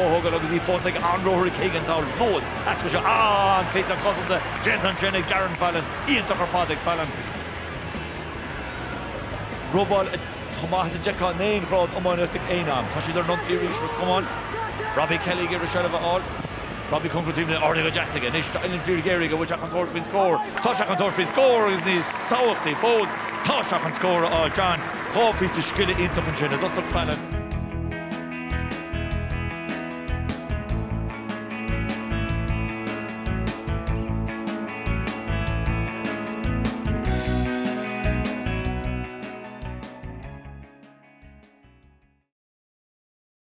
Mohogan agus í fós ag anróir cégan tá nós as go an face an cosanta Jensen Jennig Darren Fallon íontach ar fád ag Fallon Robal Tomás a Jacka Nain Grod Omonotic Einam Tashi their non series Roscommon Robbie Kelly get a shot of it all Robbie concluding in Ordigo Jassiga Nish in Furiga which I can Torfin score Tasha can Torfin score is these Tawti Foes Tasha can score John Coffee's skillet into Finchina doesn't Fallon